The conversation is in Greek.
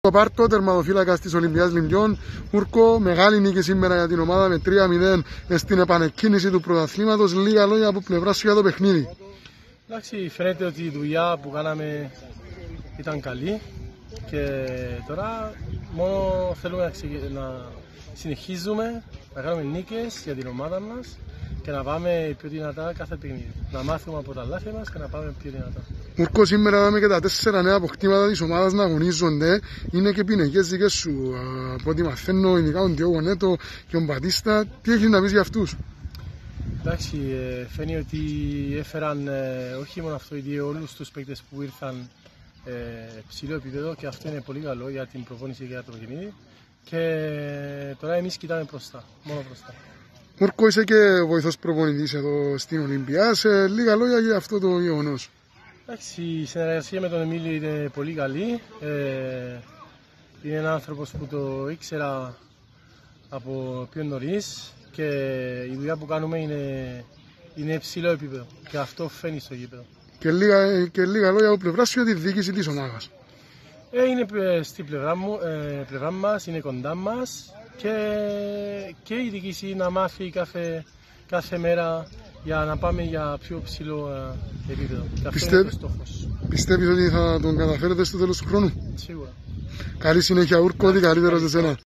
Ο Πάρτο, τερματοφύλακας της Ολυμπιάδας Λιμπιών. Ούρκο, μεγάλη νίκη σήμερα για την ομάδα με 3-0 στην επανεκκίνηση του πρωταθλήματος. Λίγα λόγια από πλευρά σου για το παιχνίδι. Εντάξει, φαίνεται ότι η δουλειά που κάναμε ήταν καλή και τώρα μόνο θέλουμε να συνεχίζουμε να κάνουμε νίκες για την ομάδα μας και να πάμε πιο δυνατά κάθε παιχνίδι. Να μάθουμε από τα λάθη μας και να πάμε πιο δυνατά. Ούρκο, σήμερα είδαμε και τα 4 νέα αποκτήματα της ομάδας να αγωνίζονται. Είναι και πινεκές δικές σου. Από ό,τι μαθαίνω, ειδικά τον Διόγο Νέτο και τον Μπατίστα. Τι έχεις να πεις για αυτούς? Εντάξει, φαίνεται ότι έφεραν όχι μόνο αυτό, ήδη όλους τους παίκτες που ήρθαν ψηλό επίπεδο και αυτό είναι πολύ καλό για την προπόνηση και για το παιχνίδι. Και τώρα εμείς κοιτάμε μπροστά, μόνο μπροστά. Ούρκο, είσαι και βοηθός προπονητής εδώ στην Ολυμπία. Σε λίγα λόγια για αυτό το γεγονός. Εντάξει, η συνεργασία με τον Εμίλιο είναι πολύ καλή. Είναι ένας άνθρωπος που το ήξερα από πιο νωρίς και η δουλειά που κάνουμε είναι υψηλό επίπεδο και αυτό φαίνεται στο γήπεδο. Και λίγα λόγια από πλευρά σου για τη διοίκηση της ομάδας. Είναι στην πλευρά μας, είναι κοντά μας και η διοίκηση να μάθει κάθε μέρα για να πάμε για πιο ψηλό επίπεδο. Και αυτό είναι ο στόχος. Πιστεύεις ότι θα τον καταφέρετε στο τέλος του χρόνου? Σίγουρα. Καλή συνέχεια, Ούρκο, ό,τι καλύτερο σε σένα.